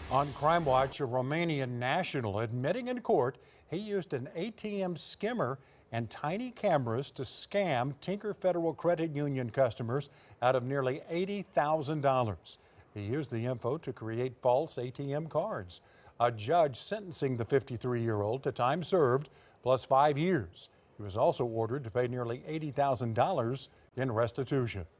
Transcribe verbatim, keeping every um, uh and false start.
On Crime Watch, a Romanian national admitting in court he used an A T M skimmer and tiny cameras to scam Tinker Federal Credit Union customers out of nearly eighty thousand dollars. He used the info to create false A T M cards. A judge sentencing the fifty-three-year-old to time served plus five years. He was also ordered to pay nearly eighty thousand dollars in restitution.